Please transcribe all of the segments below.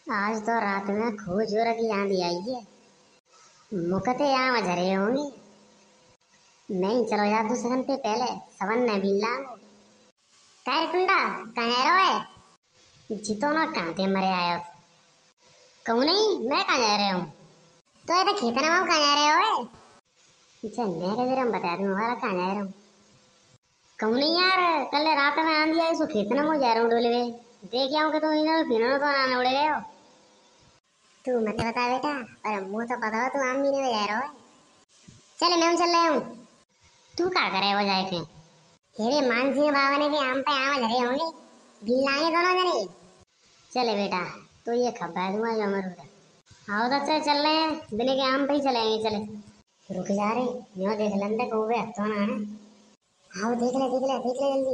आज तो रात में खूब जोर की आंधी आई है। मुकते यहाँ झरे होंगे। नहीं चलो यार दूसरे घंटे पहले सवन ने भी लांगो। काय टुंडा कहाँ रहो है? जितो ना कहाँ ते मरे आयो। कहूँ नहीं मैं कहाँ जा रहा हूँ। तो ये तो खेतना में कहाँ जा रहे हो है? अच्छा मैं कैसे हम बता दूँ हमारा कहाँ जा रहा हूँ। कहूँ नहीं यार कल रात में आंधी आई सो खेतना में जा रहा हूँ डोले में। देख आऊँ कि तुम इधर पीनो तो ना उड़े गए हो। तू मत बता बेटा पर मुँह तो पता हो तू आम भी नहीं जा रहा हो। चल मैं चल रहा हूँ। तू क्या करे वो जाके? तेरे मानसिंह बाबा ने भी आम पे आम झरे होंगे। बिल्लाएं दोनों जने। चले बेटा तो ये खबा दूंगा जो अमरूद। आओ तो चल रहे हैं बिना के आम पे ही चलेंगे चले। रुक जा रे यो देख लंदे को वे तो ना है। आओ देख ले जल्दी।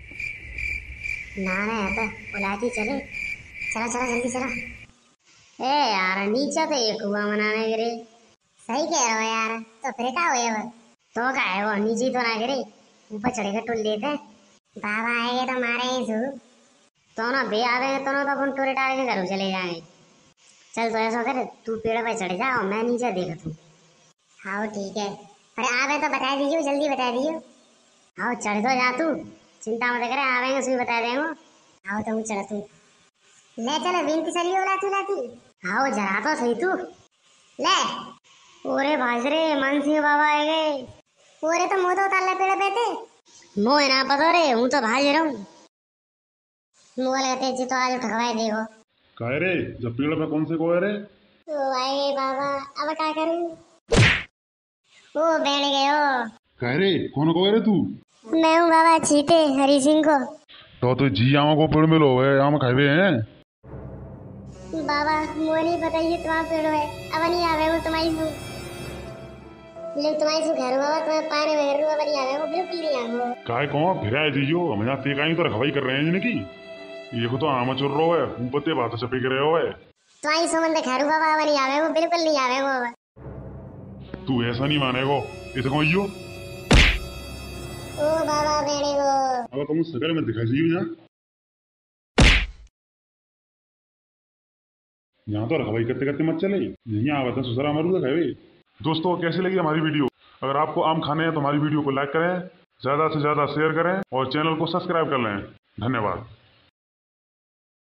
ना ना है तो बुलाती चले। चला चला जल्दी चला। ए यार नीचे तो ये कुआं बनाने गिरे। सही कह रहे हो यार तो फिर क्या हुआ तो क्या है वो नीचे तो ना गिरे ऊपर चढ़े के टुल देते। बाबा आएंगे तो मारे ही सू। तो ना बे आवेंगे तो ना तो अपन टोरे डाल के घर चले जाएंगे। चल तो ऐसा कर तू पेड़ पे चढ़ जा और मैं नीचे देख तू। हाँ ठीक है पर आवे तो बता दीजिए जल्दी बता दीजिए। हाँ चढ़ तो जा तू चिंता मत करे आवेंगे उसमें बता देंगे। हाँ तो चढ़ तू ले चल विनती चलिए लाती लाती। हाँ जरा तो सही तू ले। ओरे भाज रे मानसिंह बाबा आए गए। ओरे तो मुँह तो उतार ले पेड़ पे थे। मोह ना पता रे हूँ तो भाज रहा हूँ। मुँह लगते जी तो आज ठगवाए देखो। काहे रे जब पेड़ पे कौन से को है रे? ओ आए गए बाबा अब क्या करूँ। ओ बैठ गए हो। काहे रे कौन को है रे तू? मैं हूँ बाबा चीते हरी सिंह को। तो जी आमा को पेड़ में लो है आम खाए हैं। बाबा मुझे नहीं पता ये तुम्हारा पेड़ है अब नहीं आवे वो तुम्हारी सु। लेकिन तुम्हारी सु घर बाबा तुम्हें पानी में घर बाबा नहीं आवे वो बिल्कुल नहीं आवे। काहे कौन फिर आए जीजो हम यहाँ ते काई तो रखवाई कर रहे हैं जिनकी। ये को तो आम चुर रो है ऊपर ते बात चपे कर रहे हो है। तुम्हारी सुमन घर बाबा नहीं आवे वो बिल्कुल नहीं आवे वो। तू ऐसा नहीं मानेगो इसे कौन यो। ओ बाबा बेड़े को अब तुम सकल में दिखा जीव यहाँ। यहाँ तो रखवाई करते करते मत चले यहीं आवा था सुसरा अमरूद खाए। दोस्तों कैसी लगी हमारी वीडियो? अगर आपको आम खाने हैं तो हमारी वीडियो को लाइक करें, ज़्यादा से ज़्यादा शेयर करें और चैनल को सब्सक्राइब कर लें। धन्यवाद।